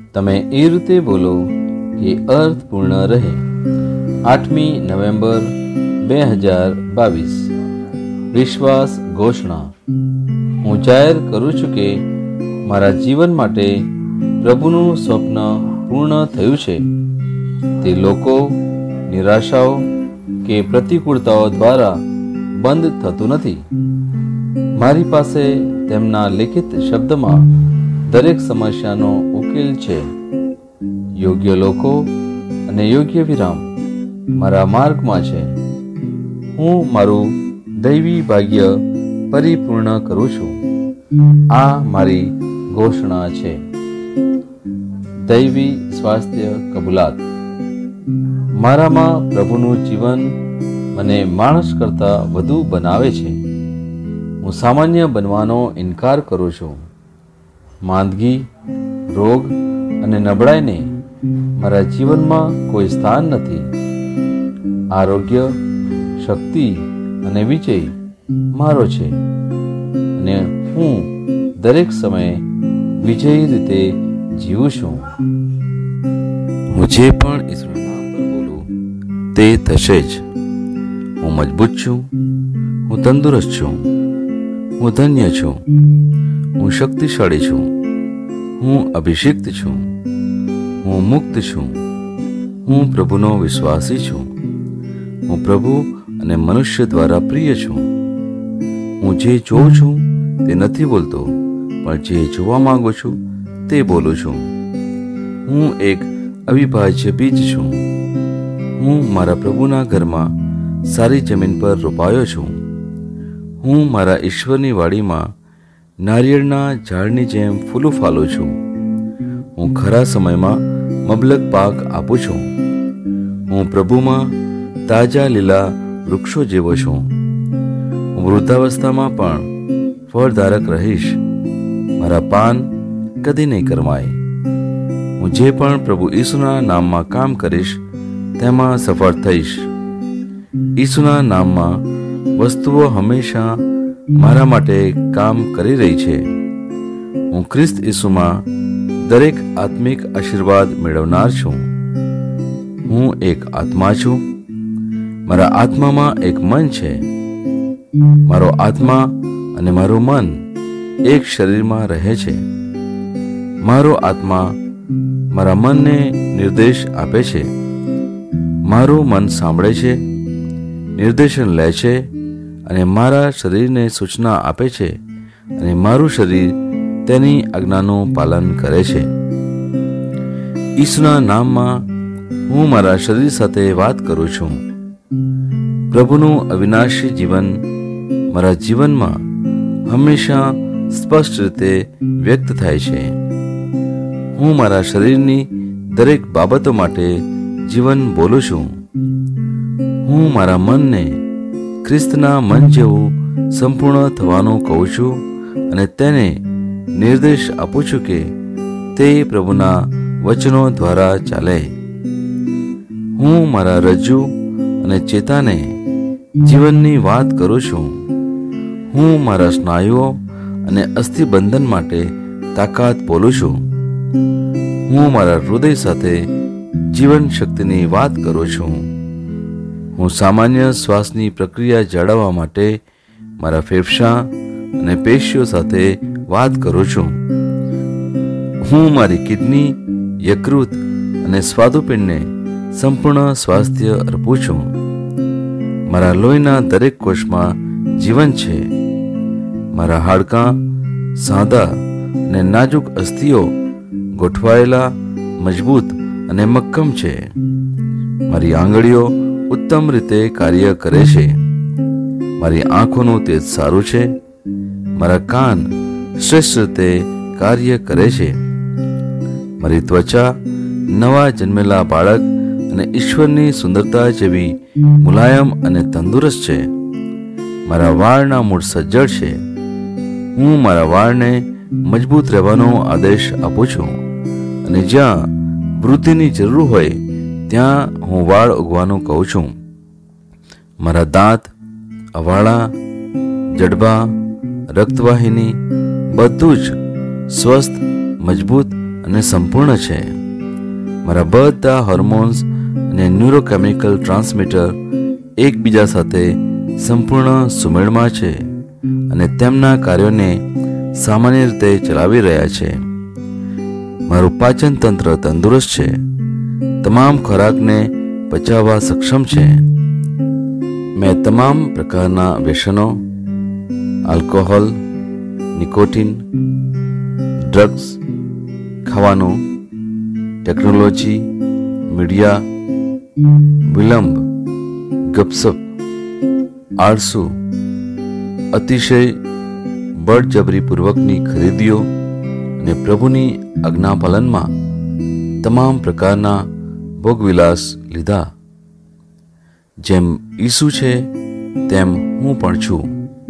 તમે એ રીતે બોલો કે અર્થપૂર્ણ રહે. 8મી નવેમ્બર 2022. વિશ્વાસ ઘોષણા. હું જાહેર કરું છું કે મારા જીવન માટે પ્રભુનું સ્વપ્ન પૂર્ણ થયું છે. તે લોકો, નિરાશાઓ કે પ્રતિકૂળતાઓ દ્વારા બંધ થતું નથી. મારી પાસે તેમના લિખિત શબ્દમાં દરેક સમસ્યાનો ઉકેલ છે. યોગ્ય લોકો અને યોગ્ય વિરામ મારા માર્ગમાં છે. હું મારું દૈવી ભાગ્ય પરિપૂર્ણ કરું છું. આ મારી ઘોષણા છે. દૈવી સ્વાસ્થ્ય કબૂલાત. મારામાં પ્રભુનું જીવન મને માણસ કરતાં વધુ બનાવે છે. હું સામાન્ય બનવાનો ઇનકાર કરું છું. માંદગી, રોગ અને નબળાઈને મારા જીવનમાં કોઈ સ્થાન નથી. આરોગ્ય, શક્તિ અને વિજય મારો છે અને હું દરેક સમયે વિજયી રીતે જીવું છું. હું જે પણ ઈશ્વરના નામ પર બોલું તે થશે જ. હું મજબૂત છું. હું તંદુરસ્ત છું. હું ધન્ય છું. હું શક્તિશાળી છું. હું અભિષિક્ત છું. હું મુક્ત છું. હું પ્રભુનો વિશ્વાસી છું. હું પ્રભુ અને મનુષ્ય દ્વારા પ્રિય છું. હું જે જોઉં છું તે નથી બોલતો, પણ જે જોવા માંગુ છું તે બોલું છું. હું એક અવિભાજ્ય બીજ છું. હું મારા પ્રભુના ઘરમાં સારી જમીન પર રોપાયો છું. હું મારા ઈશ્વરની વાડીમાં નારિયેળના ઝાડની જેમ ફૂલું ફાલું છું. હું ખરા સમયમાં મબલક પાક આપું છું. હું પ્રભુમાં તાજા લીલા વૃક્ષો જેવો છું. હું વૃદ્ધાવસ્થામાં પણ ફળધારક રહીશ. મારા પાન કદી નહીં કરમાય. હું જે પણ પ્રભુ ઈસુના નામમાં કામ કરીશ તેમાં સફળ થઈશ. ઈસુના નામમાં વસ્તુઓ હંમેશા મારા માટે કામ કરી રહી છે. હું ખ્રિસ્ત ઈસુમાં દરેક આત્મિક આશીર્વાદ મેળવનાર છું. હું એક આત્મા છું. મારા આત્મામાં એક મન છે. મારો આત્મા અને મારું મન એક શરીરમાં રહે છે. મારો આત્મા મારા મનને નિર્દેશ આપે છે. મારું મન સાંભળે છે, નિર્દેશન લે છે અને મારા શરીરને સૂચના આપે છે, અને મારું શરીર તેની આજ્ઞાનું પાલન કરે છે. ઈસુના નામમાં હું મારા શરીર સાથે વાત કરું છું. પ્રભુનું અવિનાશી જીવન મારા જીવનમાં હંમેશા સ્પષ્ટ રીતે વ્યક્ત થાય છે. હું મારા શરીરની દરેક બાબતો માટે જીવન બોલું છું. હું મારા મનને ખ્રિસ્તના મન જેવું સંપૂર્ણ થવાનું કહું છું અને તેને નિર્દેશ આપું છું કે તે પ્રભુના વચનો દ્વારા ચાલે. હું મારા રજ્જુ અને ચેતાને જીવનની વાત કરું છું. હું મારા સ્નાયુઓ અને અસ્થિબંધન માટે તાકાત બોલું છું. હું મારા હૃદય સાથે જીવન શક્તિની વાત કરું છું. હું સામાન્ય શ્વાસની પ્રક્રિયા જાળવવા માટે મારા ફેફસા અને પેશીઓ સાથે વાત કરું છું. હું મારી કિડની, યકૃત અને સ્વાદુપિંડને સંપૂર્ણ સ્વાસ્થ્ય અર્પું છું. મારા લોહીના દરેક કોષમાં જીવન છે. મારા હાડકાં સાદા અને નાજુક અસ્થિઓ ગોઠવાયેલા, મજબૂત અને મક્કમ છે. મારી આંગળીઓ ઉત્તમ રીતે કાર્ય કરે છે. મારી આંખોનું તેજ સારું છે. મારા કાન શ્રેષ્ઠ રીતે કાર્ય કરે છે. મારી ત્વચા નવા જન્મેલા બાળક અને ઈશ્વરની સુંદરતા જેવી મુલાયમ અને તંદુરસ્ત છે. મારા વાળના મૂળ સજ્જડ છે. હું મારા વાળને મજબૂત રહેવાનો આદેશ આપું છું, અને જ્યાં વૃદ્ધિની જરૂર હોય ત્યાં હું વાળ ઉગવાનું કહું છું. મારા દાંત, અવાળા, જડબા, રક્તવાહિની બધું જ સ્વસ્થ, મજબૂત અને સંપૂર્ણ છે. મારા બધા હોર્મોન્સ અને ન્યુરોકેમિકલ ટ્રાન્સમીટર એકબીજા સાથે સંપૂર્ણ સુમેળમાં છે અને તેમના કાર્યોને સામાન્ય રીતે ચલાવી રહ્યા છે. મારું પાચન તંત્ર તંદુરસ્ત છે, તમામ ખોરાકને પચાવવા સક્ષમ છે. મેં તમામ પ્રકારના વ્યસનો, આલ્કોહોલ, નિકોટિન, ડ્રગ્સ, ખાવાનું, ટેકનોલોજી, મીડિયા, વિલંબ, ગપસપ, આળસુ, અતિશય બળજબરીપૂર્વકની ખરીદીઓ અને પ્રભુની આજ્ઞાપાલનમાં તમામ પ્રકારના ભોગવિલાસ લીધા. જેમ ઈસુ છે તેમ હું પણ છું.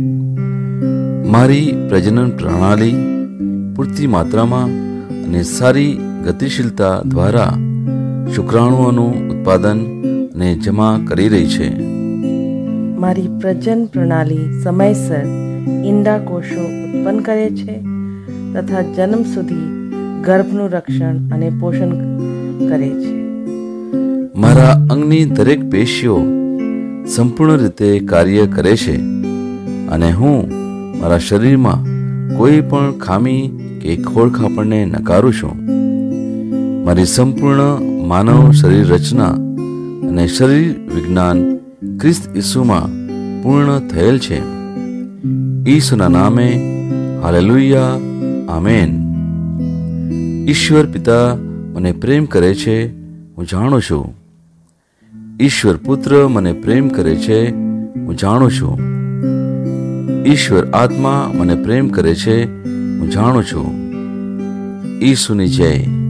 મારી પ્રજનન પ્રણાલી પૂરતી માત્રામાં અને સારી ગતિશીલતા દ્વારા શુક્રાણુઓનું ઉત્પાદન અને જમા કરી રહી છે. મારી પ્રજનન પ્રણાલી સમયસર ઈંડા કોષો ઉત્પન્ન કરે છે તથા જન્મ સુધી ગર્ભનું રક્ષણ અને પોષણ કરે છે. મારા અંગની દરેક પેશીઓ સંપૂર્ણ રીતે કાર્ય કરે છે અને હું મારા શરીરમાં કોઈ પણ ખામી કે ખોળખાપણને નકારું છું. મારી સંપૂર્ણ માનવ શરીર રચના અને શરીર વિજ્ઞાન ખ્રિસ્ત ઈસુમાં પૂર્ણ થયેલ છે. ઈસુના નામે હાલેલુયા, આમેન. ઈશ્વર પિતા મને પ્રેમ કરે છે, હું જાણું છું. ઈશ્વર પુત્ર મને પ્રેમ કરે છે, હું જાણું છું. ઈશ્વર આત્મા મને પ્રેમ કરે છે, હું જાણું છું. ઈસુની જય.